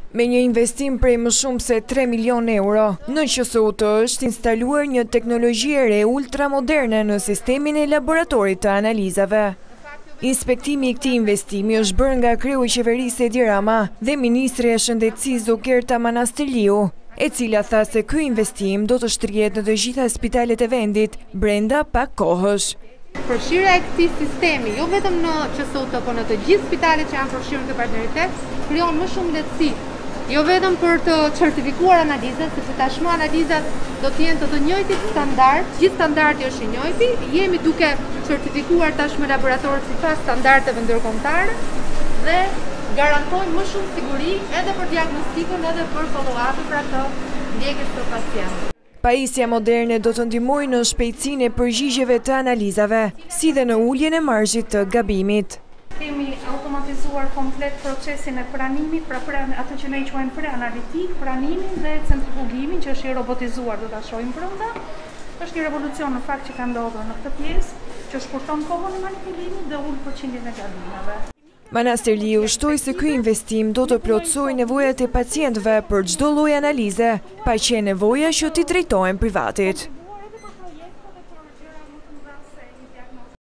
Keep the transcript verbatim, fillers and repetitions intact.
Me një investim prej më shumë se tre milion euro, në Q S U T është instaluar një teknologji e re ultramoderne në sistemin e laboratorit të analizave. Inspektimi i këtij investimi është bërë nga kreu i qeverisë Edi Rama dhe ministri e shëndetësisë Zokerta Manastiliu, e cila tha se ky investim do të shtrihet në të gjitha spitalet e vendit brenda pak kohësh. Përfshirja e këtij sistemi, jo vetëm në Q S U T, por në të gjithë spitalet që janë përfshirë në këtë partneritet, krijon më shumë lehtësi. Jo vetëm për të certifikuar analizat, sepse tashmë analizat do të jenë të të njëjtit standard, gjithë standardi është i njëjti, jemi duke certifikuar tashmë laboratorët sipas standardeve ndërkombëtare dhe garantojnë më shumë siguri edhe për diagnostikën edhe për follow-up për ato ndjekjes të pacientit. Pajisja moderne do të ndihmojë në shpejtësinë e përgjigjeve të analizave, si dhe në uljen e marzhit të gabimit. Kemi automatizuar komplet procesin e pranimit, pra pran, atë që ne i quajmë pre-analitik, pranimin dhe centrifugimin, që është i robotizuar, do ta shohim brenda. Është një revolucion në fakt që ka ndodhur në këtë pjesë, që shkurton kohën e manipulimit dhe ul përqindjen e gabimeve. Manastiliu shtoi se ky investim do të plotësojë nevojat e pacientëve për çdo lloj analize, pa qenë nevoja që t'i drejtohen privatit.